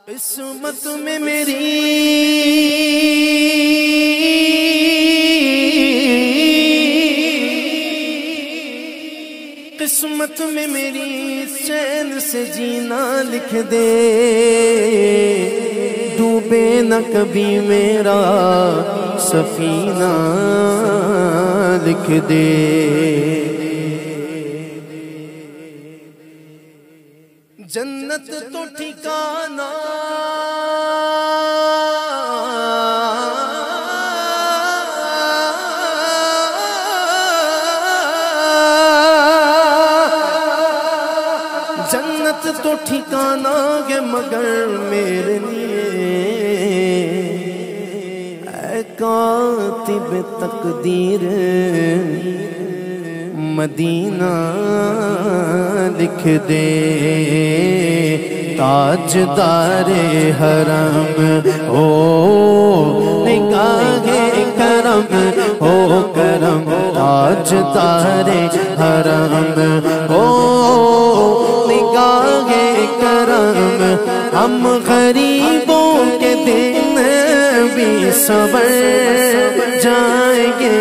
قسمت میں میری قسمت میں میری چین سے جینا لکھ دے، ڈوبے نہ کبھی میرا سفینہ لکھ دے۔ جنت تو ٹھکانہ جنت تو ٹھکانہ ہے مگر میرے لیے اے کاتب تقدیر مدینہ لکھ دے۔ تاجدار حرم ہو نگاہ کرم ہو کرم، تاجدار حرم ہو نگاہ کرم، ہم غریبوں کے دن بھی سبر جائیں گے،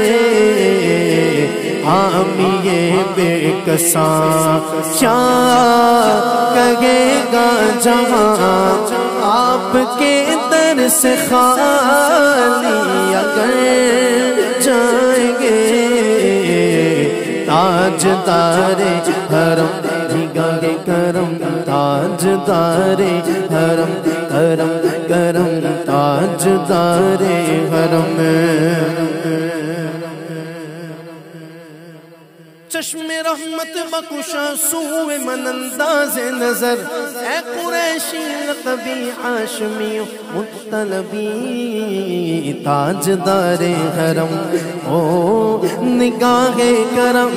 حامی بے کساں کیا کہے گا جہاں، آپ کے در سے خالی اگر جائیں گے۔ تاجدار حرم نگاہ کرم، تاجدار حرم کرم کرم، تاجدار حرم۔ چشم رحمت بکشا سوئے من انداز نظر، اے قریشی لقبی ہاشمی مطلبی، تاجدار حرم او نگاہ کرم،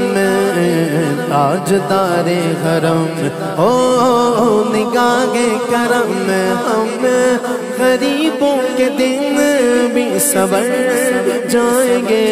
تاجدار حرم او نگاہ کرم، ہم غریبوں کے دن بھی سبر جائیں گے۔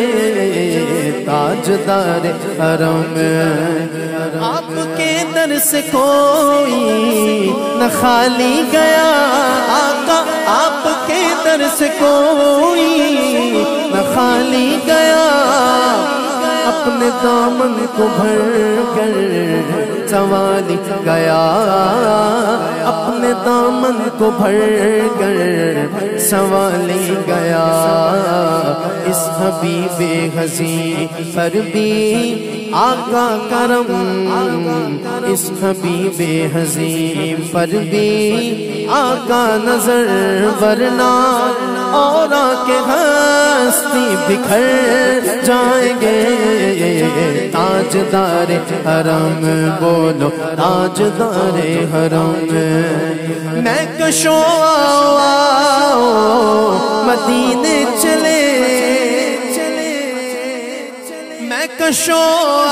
تاجدار حرم آپ کے در سے کوئی نہ خالی گیا، آقا آپ کے در سے کوئی نہ خالی گیا، اپنے دامن کو بھر کر سنوالی گیا، اپنے دامن کو بھر کر سنوالی گیا۔ اس حبیب حزین پر بھی آقا کرم، اس حبیب حزین پر بھی آقا نظر، ورنہ اور کے ہستی بکھر جائیں گے۔ تاجدار حرم بولو تاجدار حرم، میں کشو آؤ مدینے چلے، میں کشو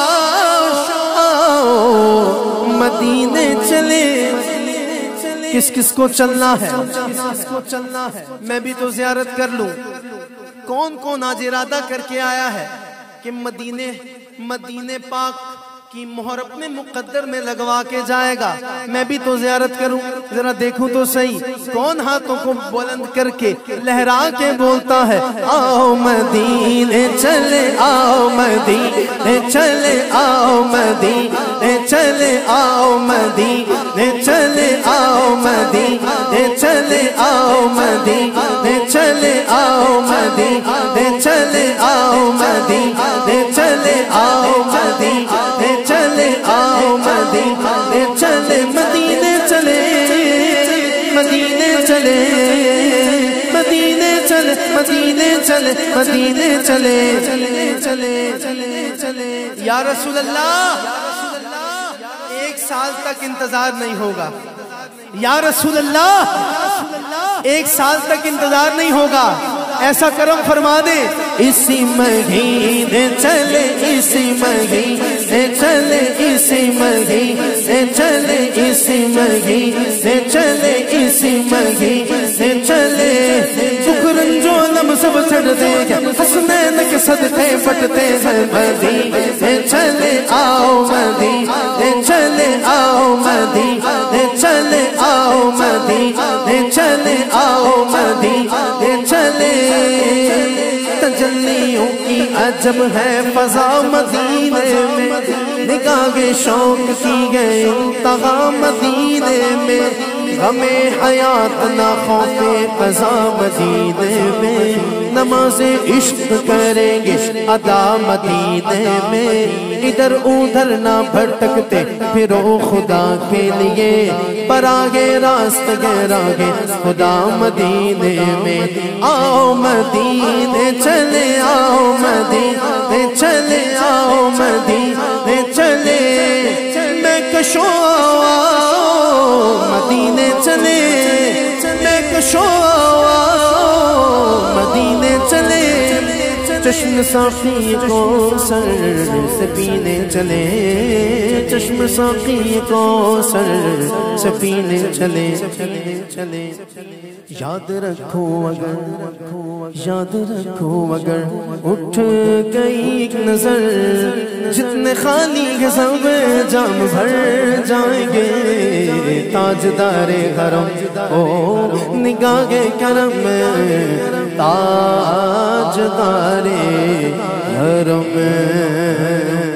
آؤ مدینے چلے۔ کس کس کو چلنا ہے؟ میں بھی تو زیارت کر لوں۔ کون کون آج ارادہ کر کے آیا ہے کہ مدینے پاک کی مہر اپنے مقدر میں لگوا کے جائے گا؟ میں بھی تو زیارت کروں، ذرا دیکھوں تو صحیح کون ہاتھوں کو بلند کر کے لہرا کے بولتا ہے آؤ مدینے چلے، آؤ مدینے چلے، آؤ مدینے چلے، آؤ مدینے چلے، آؤ مدینے چلے، آؤ مدینے چلے، آؤ مدینے چلے، آؤ مدینے چلے، آؤ مدینے چلے، آؤ مدینے چلے، مدینے چلے، مدینے چلے، مدینے چلے، مدینے چلے، مدینے چلے۔ یا رسول اللہ ایک سال تک انتظار نہیں ہوگا، یا رسول اللہ ایک سال تک انتظار نہیں ہوگا، ایسا کرم فرما دے۔ اسی مہینے چلے، اسی مہینے چلے، اسی مہینے چلے، اسی مہینے چلے، اسی مہینے چلے۔ بکرن جو لم سب چڑھتے ہیں، حسنین کے صدقے بٹتے ہیں، مدینے چلے، آؤ مدینے چلے، آؤ مدینے چلے، آؤ مدینے مدینے چلے آؤ مدینے چلے تجلیوں کی عجب ہے فضا مدینے میں نگاہ شوق کی گئے انتہا مدینے میں غم حیات نہ خوف قضا مدینے میں نماز عشق کریں گے ادا مدینے میں ادھر ادھر نہ بھٹکتے پھرو خدا کے لیے پر آگے راست گراگے خدا مدینے میں آؤ مدینے چلے آؤ مدینے چلے آؤ مدینے چلے میں کشو مدینے چلے میں کشو مدینے چلے چشم ساقی کو سر سے پینے چلے چشم ساقی کو سر سے پینے چلے یاد رکھو اگر اٹھ گئی ایک نظر جتنے خالی کے سب جام بھر جائیں گے تاجدار حرم او نگاہ کرم تاجدار حرم